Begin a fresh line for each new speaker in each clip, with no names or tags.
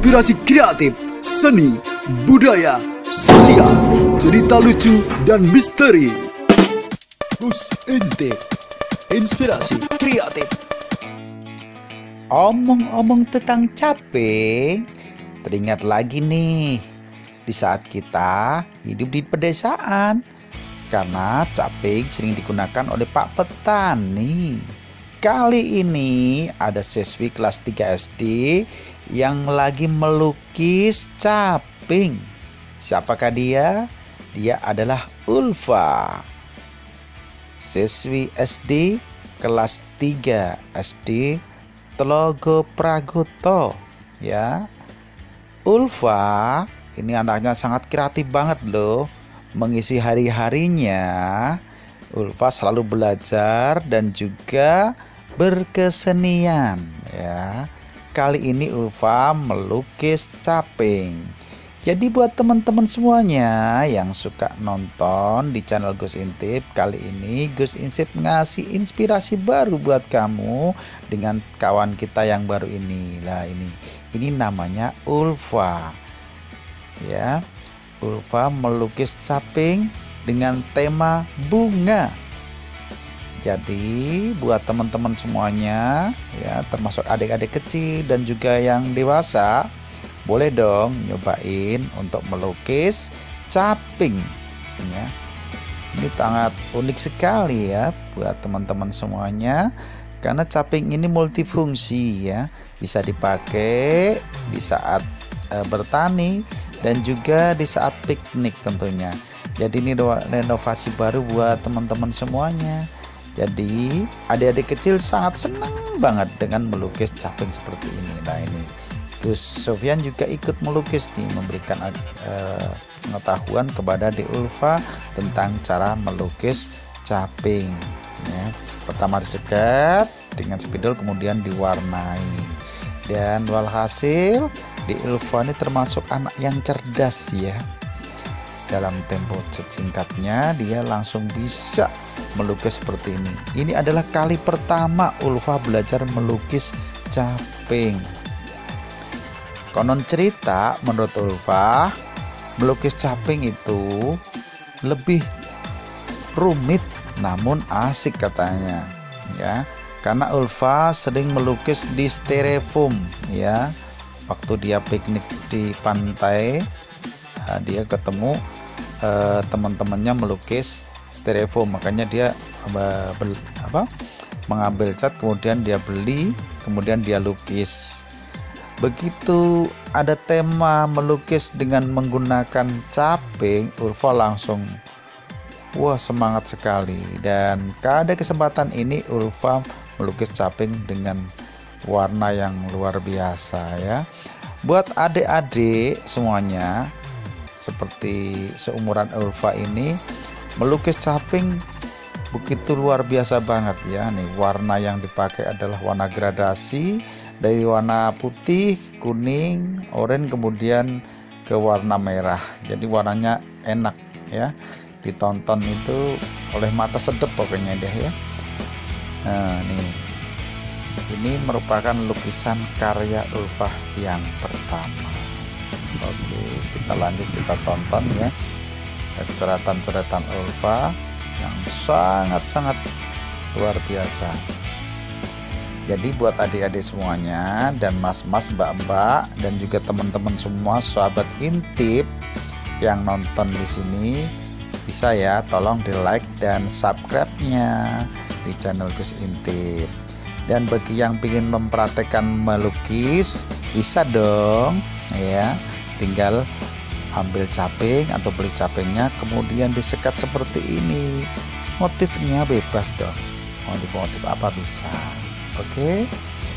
inspirasi kreatif, seni, budaya, sosial, cerita lucu, dan misteri. Gus Intip, inspirasi kreatif.
Omong-omong tentang caping, teringat lagi nih di saat kita hidup di pedesaan, karena caping sering digunakan oleh Pak Petani. Kali ini ada siswi kelas 3 SD yang lagi melukis caping. Siapakah dia? Dia adalah Ulfa, siswi SD kelas 3 SD Telogo Pragoto, ya. Ulfa ini anaknya sangat kreatif banget loh. Mengisi hari-harinya, Ulfa selalu belajar dan juga berkesenian, ya. Kali ini Ulfa melukis caping. Jadi buat teman-teman semuanya yang suka nonton di channel Gus Intip, kali ini Gus Intip ngasih inspirasi baru buat kamu dengan kawan kita yang baru ini. Lah ini namanya Ulfa. Ya. Ulfa melukis caping dengan tema bunga. Jadi buat teman-teman semuanya, ya, termasuk adik-adik kecil dan juga yang dewasa, boleh dong nyobain untuk melukis caping, ya. Ini sangat unik sekali ya buat teman-teman semuanya, karena caping ini multifungsi, ya, bisa dipakai di saat bertani dan juga di saat piknik tentunya. Jadi ini renovasi baru buat teman-teman semuanya. Jadi adik-adik kecil sangat senang banget dengan melukis caping seperti ini. Nah ini Gus Sofyan juga ikut melukis nih, memberikan pengetahuan kepada adik Ulfa tentang cara melukis caping, ya. Pertama disekat dengan spidol, kemudian diwarnai. Dan walhasil di Ulfa ini termasuk anak yang cerdas, ya. Dalam tempo singkatnya dia langsung bisa melukis seperti ini. Ini adalah kali pertama Ulfa belajar melukis caping. Konon cerita menurut Ulfa, melukis caping itu lebih rumit namun asik katanya, ya. Karena Ulfa sering melukis di styrofoam, ya. Waktu dia piknik di pantai, dia ketemu teman-temannya melukis styrofoam, makanya dia mengambil cat, kemudian dia beli, kemudian dia lukis. Begitu ada tema melukis dengan menggunakan caping, Ulfa langsung wah semangat sekali. Dan pada kesempatan ini Ulfa melukis caping dengan warna yang luar biasa, ya. Buat adik-adik semuanya seperti seumuran Ulfa ini, melukis caping begitu luar biasa banget, ya. Nih warna yang dipakai adalah warna gradasi dari warna putih, kuning, oranye, kemudian ke warna merah. Jadi warnanya enak, ya. Ditonton itu oleh mata sedep pokoknya deh, ya. Nah, ini merupakan lukisan karya Ulfa yang pertama. Oke, kita lanjut, kita tonton, ya, coretan-coretan Ulfa yang sangat-sangat luar biasa. Jadi buat adik-adik semuanya dan mas-mas, mbak-mbak, dan juga teman-teman semua sahabat Intip yang nonton di sini, bisa ya tolong di like dan subscribe-nya di channel Gus Intip. Dan bagi yang ingin mempraktekkan melukis, bisa dong, ya. Tinggal ambil caping atau beli capingnya, kemudian disekat seperti ini. Motifnya bebas dong, mau motif apa bisa. Oke.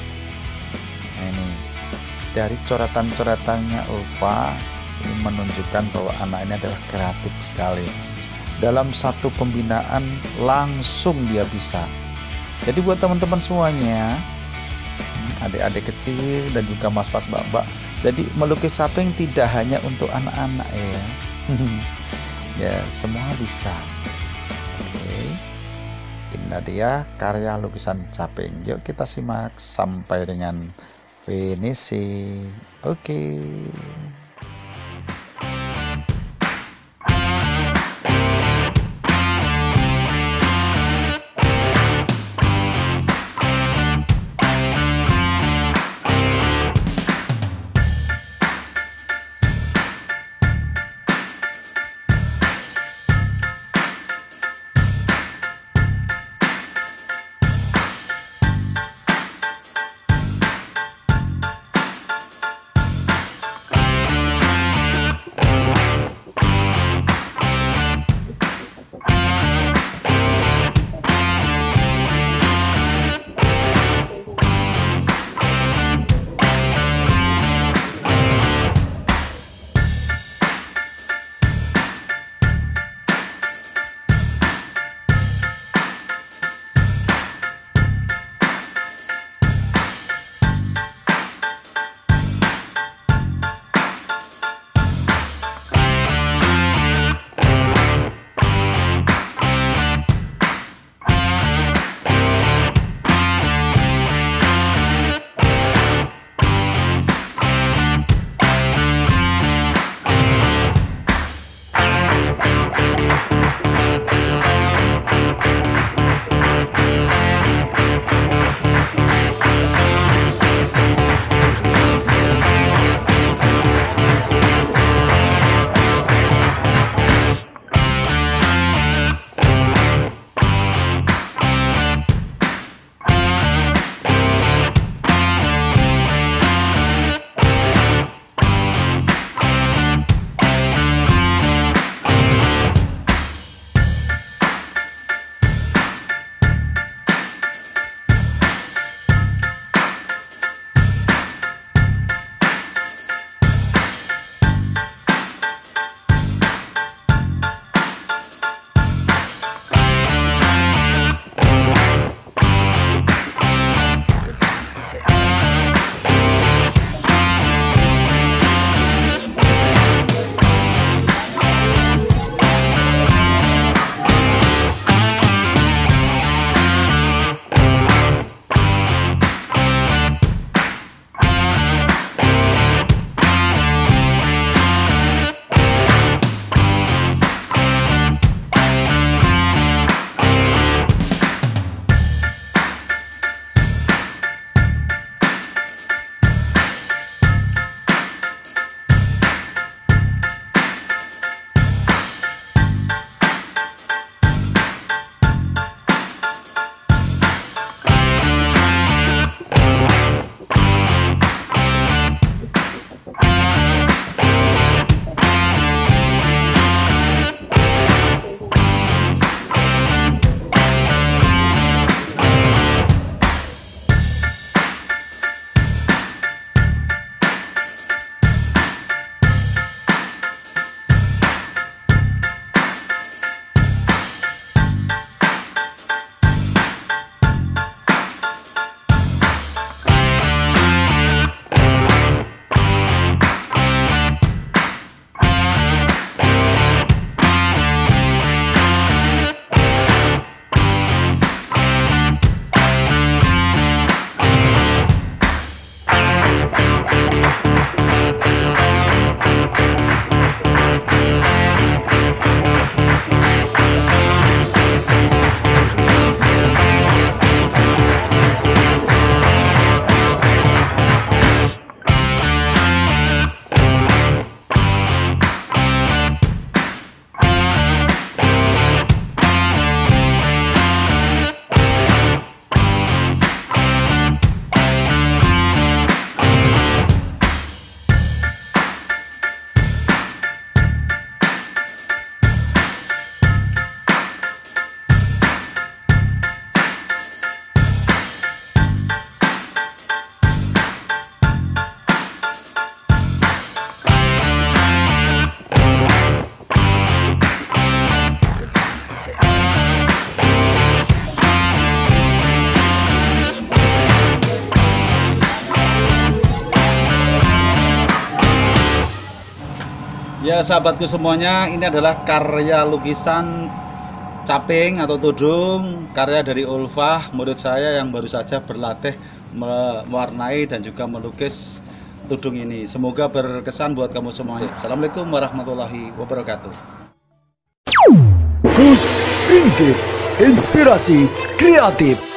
Nah, ini dari coretan-coretannya Ulfa ini menunjukkan bahwa anak ini adalah kreatif sekali. Dalam satu pembinaan langsung dia bisa. Jadi buat teman-teman semuanya, adik-adik kecil dan juga mas-mas, mbak-mbak, jadi melukis caping tidak hanya untuk anak-anak, ya. Ya, semua bisa. Oke. Ini dia karya lukisan caping. Yuk kita simak sampai dengan finishing. Oke.
Ya sahabatku semuanya, ini adalah karya lukisan caping atau tudung karya dari Ulfah, murid saya yang baru saja berlatih mewarnai dan juga melukis tudung ini. Semoga berkesan buat kamu semuanya. Assalamualaikum warahmatullahi wabarakatuh.
Gus Intip, inspirasi kreatif.